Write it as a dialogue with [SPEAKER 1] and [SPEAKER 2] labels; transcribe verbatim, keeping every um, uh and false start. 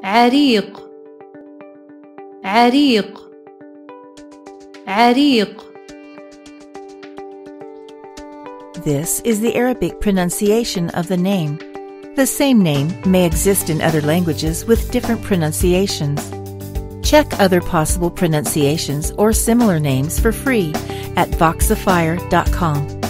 [SPEAKER 1] عريق عريق عريق.
[SPEAKER 2] This is the Arabic pronunciation of the name. The same name may exist in other languages with different pronunciations. Check other possible pronunciations or similar names for free at voxifier dot com.